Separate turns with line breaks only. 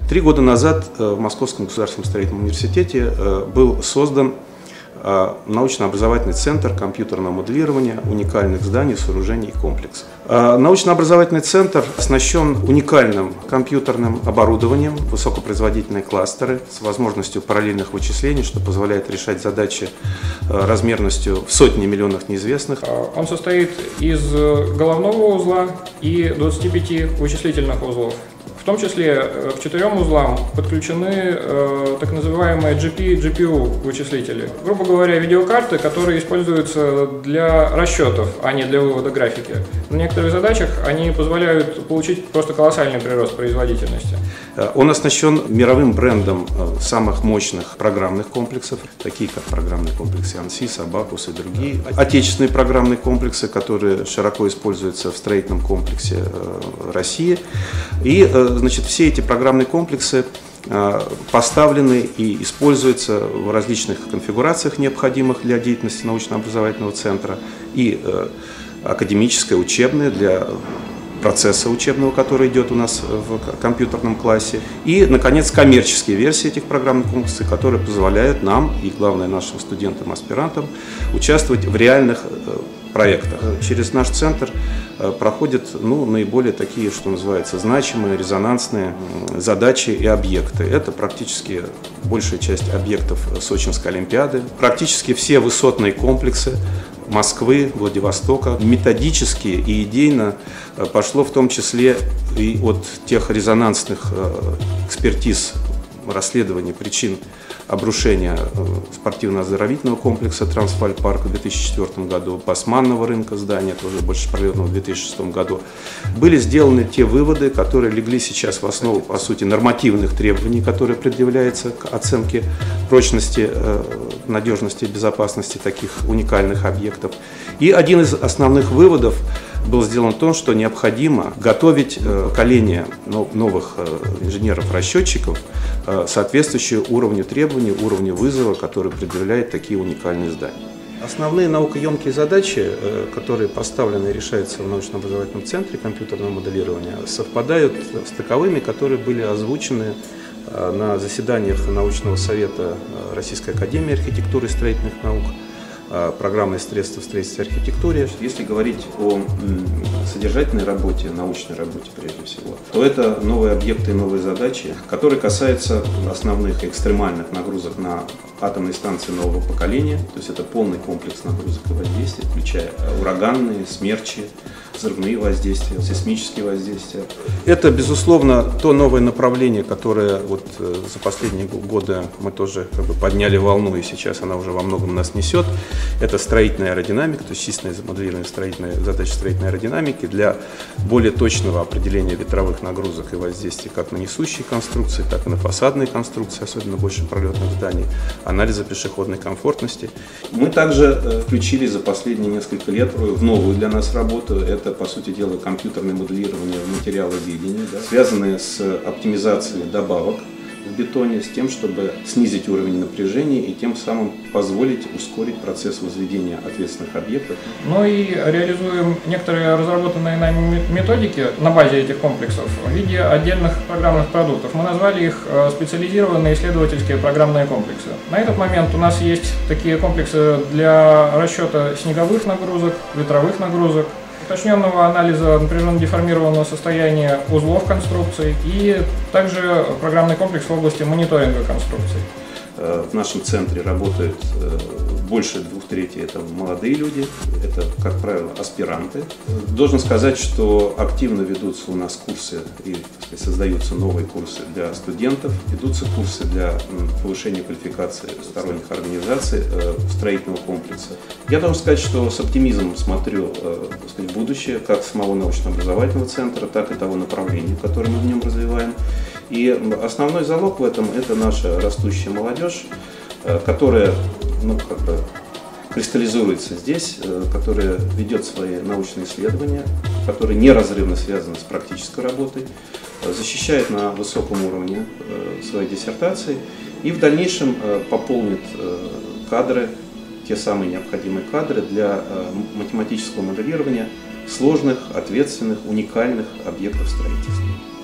3 года назад в Московском государственном строительном университете был создан научно-образовательный центр компьютерного моделирования уникальных зданий, сооружений и комплексов. Научно-образовательный центр оснащен уникальным компьютерным оборудованием, высокопроизводительные кластеры с возможностью параллельных вычислений, что позволяет решать задачи размерностью в сотни миллионов неизвестных.
Он состоит из головного узла и 25 вычислительных узлов. В том числе к 4 узлам подключены так называемые GPU вычислители. Грубо говоря, видеокарты, которые используются для расчетов, а не для вывода графики. На некоторых задачах они позволяют получить просто колоссальный прирост производительности.
Он оснащен мировым брендом самых мощных программных комплексов, такие как программный комплекс ANSYS, Abaqus и другие. Отечественные программные комплексы, которые широко используются в строительном комплексе России. И все эти программные комплексы поставлены и используются в различных конфигурациях, необходимых для деятельности научно-образовательного центра, и академическое, учебное для процесса учебного, который идет у нас в компьютерном классе, и, наконец, коммерческие версии этих программных комплексов, которые позволяют нам и, главное, нашим студентам, аспирантам участвовать в реальных проектах. Через наш центр проходят наиболее такие, что называется, значимые, резонансные задачи и объекты. Это практически большая часть объектов Сочинской Олимпиады, практически все высотные комплексы Москвы, Владивостока. Методически и идейно пошло в том числе и от тех резонансных экспертиз расследования причин обрушения спортивно-оздоровительного комплекса Трансфальпарк в 2004 году, Басманного рынка здания, тоже больше проверенного в 2006 году, были сделаны те выводы, которые легли сейчас в основу, по сути, нормативных требований, которые предъявляются к оценке прочности, надежности и безопасности таких уникальных объектов. И один из основных выводов был сделан в том, что необходимо готовить поколение новых инженеров-расчетчиков, соответствующие уровню требований, уровню вызова, который предъявляет такие уникальные здания. Основные наукоемкие задачи, которые поставлены и решаются в научно-образовательном центре компьютерного моделирования, совпадают с таковыми, которые были озвучены на заседаниях научного совета Российской академии архитектуры и строительных наук, программные средства в строительстве и архитектуре. Если говорить о содержательной работе, научной работе прежде всего, то это новые объекты и новые задачи, которые касаются основных экстремальных нагрузок на атомные станции нового поколения. То есть это полный комплекс нагрузок и воздействий, включая ураганные, смерчи, взрывные воздействия, сейсмические воздействия. Это, безусловно, то новое направление, которое за последние годы мы тоже подняли волну, и сейчас она уже во многом нас несет. Это строительная аэродинамика, то есть численное моделирование задач строительной аэродинамики для более точного определения ветровых нагрузок и воздействий как на несущие конструкции, так и на фасадные конструкции, особенно больше пролетных зданий, анализа пешеходной комфортности. Мы также включили за последние несколько лет в новую для нас работу, это, по сути дела, компьютерное моделирование материаловедения, связанное с оптимизацией добавок в бетоне, с тем, чтобы снизить уровень напряжения и тем самым позволить ускорить процесс возведения ответственных объектов.
Ну и реализуем некоторые разработанные нами методики на базе этих комплексов в виде отдельных программных продуктов. Мы назвали их специализированные исследовательские программные комплексы. На этот момент у нас есть такие комплексы для расчета снеговых нагрузок, ветровых нагрузок, уточненного анализа напряженно-деформированного состояния узлов конструкций и также программный комплекс в области мониторинга конструкций.
В нашем центре работают больше 2/3 это молодые люди, это, как правило, аспиранты. Должен сказать, что активно ведутся у нас курсы и создаются новые курсы для студентов, ведутся курсы для повышения квалификации сторонних организаций строительного комплекса. Я должен сказать, что с оптимизмом смотрю в будущее как самого научно-образовательного центра, так и того направления, которое мы в нем развиваем. И основной залог в этом – это наша растущая молодежь, которая кристаллизуется здесь, которая ведет свои научные исследования, которые неразрывно связаны с практической работой, защищает на высоком уровне свои диссертации и в дальнейшем пополнит кадры, те самые необходимые кадры для математического моделирования сложных, ответственных, уникальных объектов строительства.